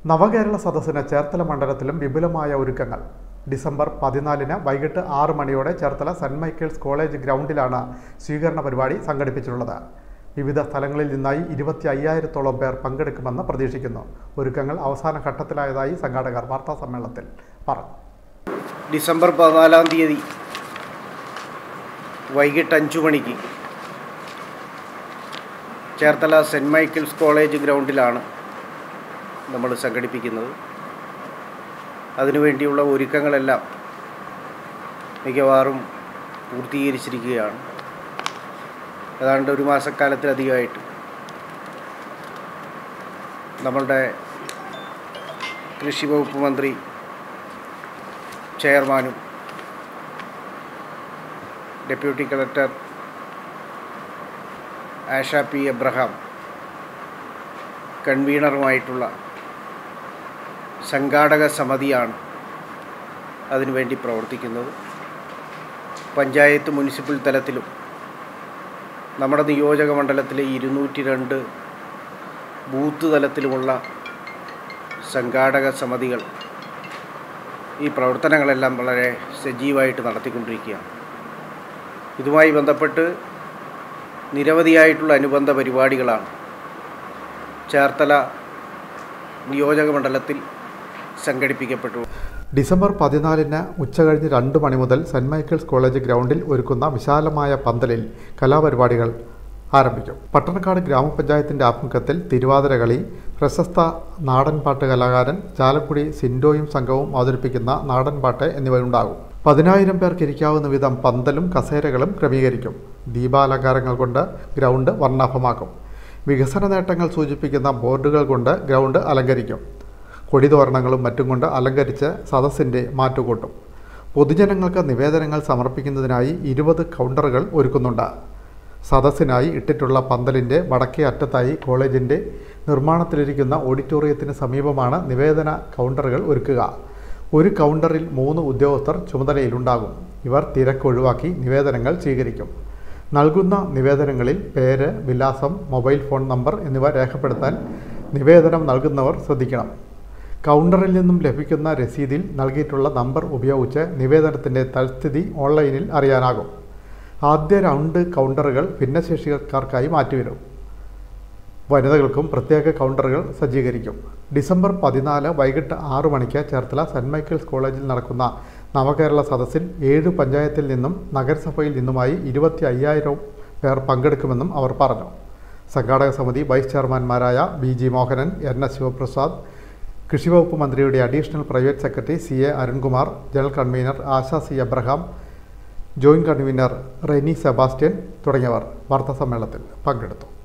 നവകേരള സദസ്സിന് ചേർത്തല മണ്ഡലത്തിലും വിപുലമായ ഒരുക്കങ്ങൾ. ഡിസംബർ 14-ന് വൈകിട്ട് 6 മണിയോടെ ചേർത്തല സെന്റ് മൈക്കിൾസ് കോളേജ് ഗ്രൗണ്ടിലാണ് സ്വീകരണ പരിപാടി സംഘടിപ്പിച്ചിട്ടുള്ളത്. വിവിധ സ്ഥലങ്ങളിൽ നിന്നായി 25,000-ഓളം പേർ പങ്കെടുക്കുമെന്ന് പ്രതീക്ഷിക്കുന്നു. ഒരുക്കങ്ങൾ അവസാന ഘട്ടത്തിലായതായി സംഘാടകർ വാർത്താസമ്മേളനത്തിൽ പറഞ്ഞു. ഡിസംബർ 14-ാം തീയതി വൈകിട്ട് 5 മണിക്ക് ചേർത്തല സെന്റ് മൈക്കിൾസ് കോളേജ് ഗ്രൗണ്ടിലാണ് നമ്മൾ സംഘടിപ്പിക്കുന്നത്. അതിനുവേണ്ടിയുള്ള ഒരുക്കങ്ങളെല്ലാം മിക്കവാറും പൂർത്തീകരിച്ചിരിക്കുകയാണ്. ഏതാണ്ട് ഒരു മാസക്കാലത്തിലധികമായിട്ട് നമ്മളുടെ കൃഷി വകുപ്പ് മന്ത്രി ചെയർമാനും deputy collector Asha P Abraham കൺവീനറുമായിട്ടുള്ള സംഘാടക സമിതിയാണ് അതിനുവേണ്ടി പ്രവർത്തിക്കുന്നത്. പഞ്ചായത്ത് മുനിസിപ്പൽ തലത്തിലും നമ്മുടെ നിയോജക മണ്ഡലത്തിലെ 202 ബൂത്ത് തലത്തിലുമുള്ള സംഘാടക സമിതികൾ ഈ പ്രവർത്തനങ്ങളെല്ലാം വളരെ സജീവമായിട്ട് നടത്തിക്കൊണ്ടിരിക്കുകയാണ്. ഇതുമായി ബന്ധപ്പെട്ട് നിരവധിയായിട്ടുള്ള അനുബന്ധ പരിപാടികളാണ് ചേർത്തല നിയോജക മണ്ഡലത്തിൽ സംഘടിപ്പിക്കപ്പെട്ടു. ഡിസംബർ 14-ന് ഉച്ചകഴിഞ്ഞ് 2 മണി മുതൽ സെന്റ് മൈക്കിൾസ് കോളേജ് ഗ്രൗണ്ടിൽ ഒരുക്കുന്ന വിശാലമായ പന്തലിൽ കലാപരിപാടികൾ ആരംഭിക്കും. പട്ടണക്കാട് ഗ്രാമപഞ്ചായത്തിൻ്റെ ആഭിമുഖ്യത്തിൽ തിരുവാതിര കളി, പ്രശസ്ത നാടൻപാട്ട് കലാകാരൻ ചാലക്കുടി സിൻഡോയും സംഘവും അവതരിപ്പിക്കുന്ന നാടൻപാട്ട് എന്നിവയുണ്ടാകും. 10,000 പേർക്ക് ഇരിക്കാവുന്ന വിധം പന്തലും കസേരകളും ക്രമീകരിക്കും. ദീപാലങ്കാരങ്ങൾ കൊണ്ട് ഗ്രൗണ്ട് വർണ്ണാഭമാക്കും. വികസന നേട്ടങ്ങൾ സൂചിപ്പിക്കുന്ന ബോർഡുകൾ കൊണ്ട് ഗ്രൗണ്ട് അലങ്കരിക്കും. കൊടിതോരണങ്ങളും മറ്റും കൊണ്ട് അലങ്കരിച്ച് സദസ്സിൻ്റെ മാറ്റുകൂട്ടും. പൊതുജനങ്ങൾക്ക് നിവേദനങ്ങൾ സമർപ്പിക്കുന്നതിനായി 20 കൗണ്ടറുകൾ ഒരുക്കുന്നുണ്ട്. സദസ്സിനായി ഇട്ടിട്ടുള്ള പന്തലിൻ്റെ വടക്കേ അറ്റത്തായി കോളേജിൻ്റെ നിർമ്മാണത്തിലിരിക്കുന്ന ഓഡിറ്റോറിയത്തിന് സമീപമാണ് നിവേദന കൗണ്ടറുകൾ ഒരുക്കുക. ഒരു കൗണ്ടറിൽ 3 ഉദ്യോഗസ്ഥർ ചുമതലയിലുണ്ടാകും. ഇവർ തിരക്കൊഴിവാക്കി നിവേദനങ്ങൾ സ്വീകരിക്കും. നൽകുന്ന നിവേദനങ്ങളിൽ പേര്, വിലാസം, മൊബൈൽ ഫോൺ നമ്പർ എന്നിവ രേഖപ്പെടുത്താൻ നിവേദനം നൽകുന്നവർ ശ്രദ്ധിക്കണം. കൗണ്ടറിൽ നിന്നും ലഭിക്കുന്ന രസീതിൽ നൽകിയിട്ടുള്ള നമ്പർ ഉപയോഗിച്ച് നിവേദനത്തിൻ്റെ തൽസ്ഥിതി ഓൺലൈനിൽ അറിയാനാകും. ആദ്യ 2 കൗണ്ടറുകൾ ഭിന്നശേഷിക്കാർക്കായി മാറ്റിവരും. വനിതകൾക്കും പ്രത്യേക കൗണ്ടറുകൾ സജ്ജീകരിക്കും. ഡിസംബർ 14 വൈകിട്ട് 6 മണിക്ക് ചേർത്തല സെന്റ് മൈക്കിൾസ് കോളേജിൽ നടക്കുന്ന നവകേരള സദസ്സിൽ 7 പഞ്ചായത്തിൽ നിന്നും നഗരസഭയിൽ നിന്നുമായി 25,000 പേർ പങ്കെടുക്കുമെന്നും അവർ പറഞ്ഞു. സംഘാടക സമിതി വൈസ് ചെയർമാൻമാരായ BG മോഹനൻ, NS ശിവപ്രസാദ്, കൃഷിവകുപ്പ് മന്ത്രിയുടെ additional private secretary CA Arunkumar, general convener Asha C Abraham, joint convener Reni Sebastian തുടങ്ങിയവർ വാർത്താസമ്മേളനത്തിൽ പങ്കെടുത്തു.